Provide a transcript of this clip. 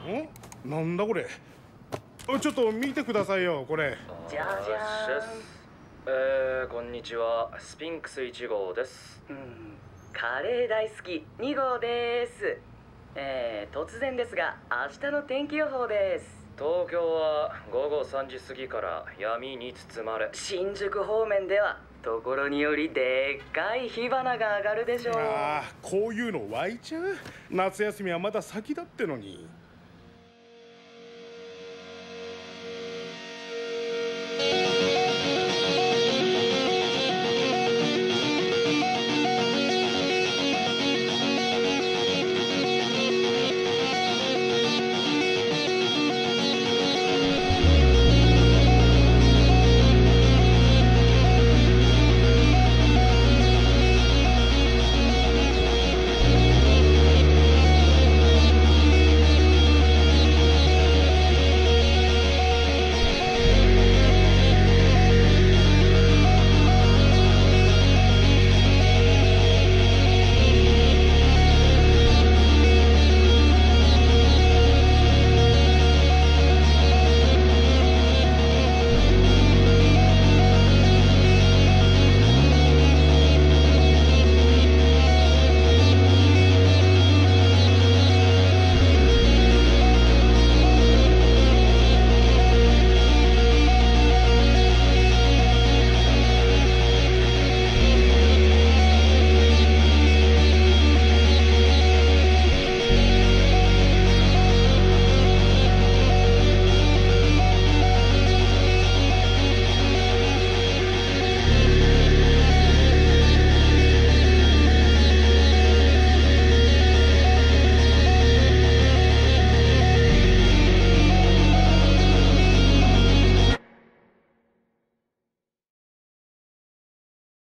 なんだこれ。ちょっと見てくださいよこれ。 じゃじゃーん。こんにちは、スフィンクス1号です。 カレー大好き2号です。突然ですが明日の天気予報です。 東京は午後3時過ぎから闇に包まれ、 新宿方面ではところによりでっかい火花が上がるでしょう。 ああ、こういうの湧いちゃう。夏休みはまだ先だってのに。